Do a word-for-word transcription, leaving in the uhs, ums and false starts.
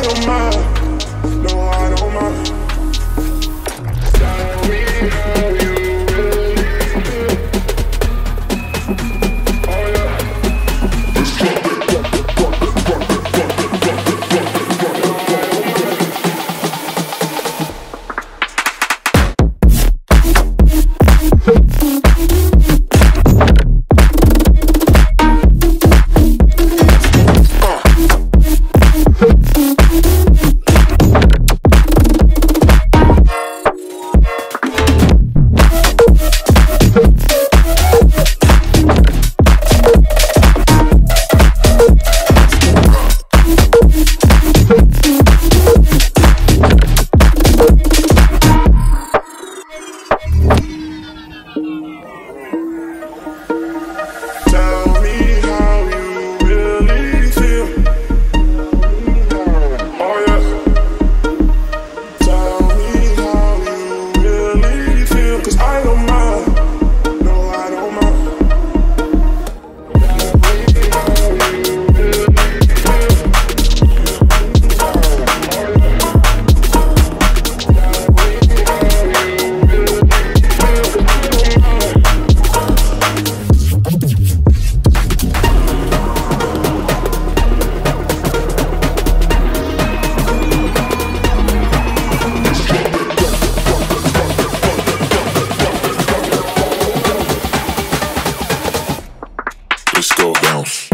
don't mind. No, I don't mind. Tell me how you really feel. Oh yeah. Let's drop it, drop it, drop it, drop it, drop it, drop it, drop it, drop it, let's go bounce.